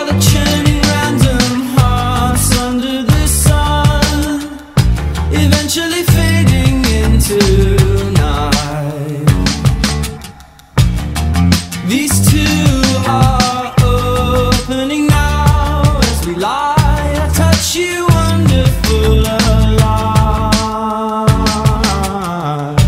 the churning random hearts under the sun, eventually fading into night. These two are opening now as we lie. I touch you, wonderful alive.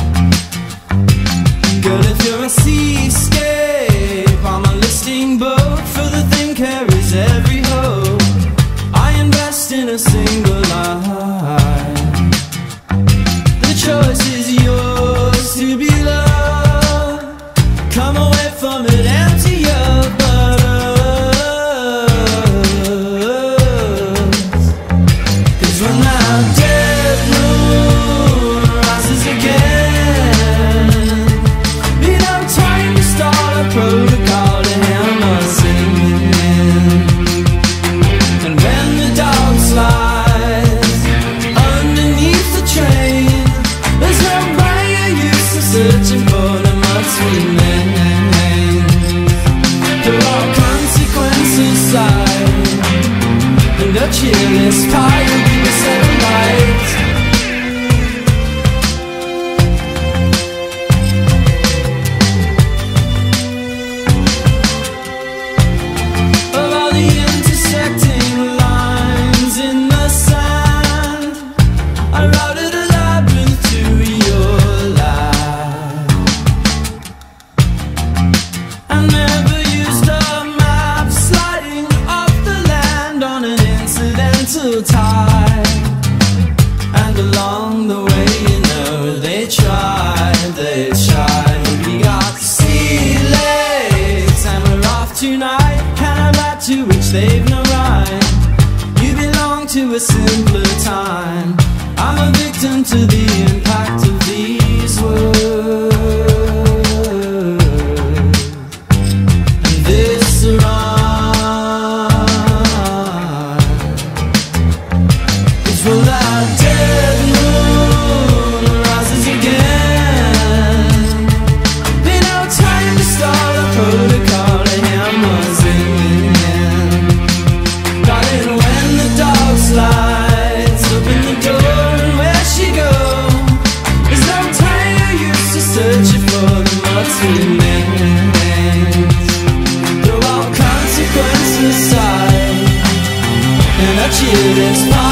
Girl, if you're a seascape, I'm a listing boat, for the thing carries every hope. I invest in a single life. The choice is yours to be loved. Come away from it, empty your butterflies. 'Cause when that dead moon rises again, be no time to start a protocol to hammer singing. And when the dog slides underneath the train, there's no brighter use of searching for the mud sweet name. There are consequences side, and a cheerless pie will give us a light. Of all the intersecting lines in the sand, I routed a labyrinth to your life. I never used a map, sliding off the land on an incidental tide. And along the way, you know, they tried. We got sea legs and we're off tonight. Can I back to which they've no right? You belong to a simpler time. I'm a victim to the impact of these words. And this rhyme is when that dead moon rises again. Be no time to start a protocol to hammer singing. Darling, when the dog slides, open the door and where she go. There's no time or use to searching for the mud sweet names. Throw all consequences aside, and I cheer this